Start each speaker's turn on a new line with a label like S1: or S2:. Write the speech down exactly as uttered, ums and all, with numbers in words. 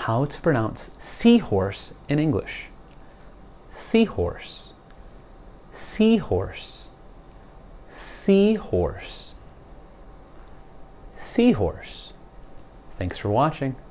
S1: how to pronounce seahorse in English. Seahorse, seahorse, seahorse, seahorse. Thanks for watching.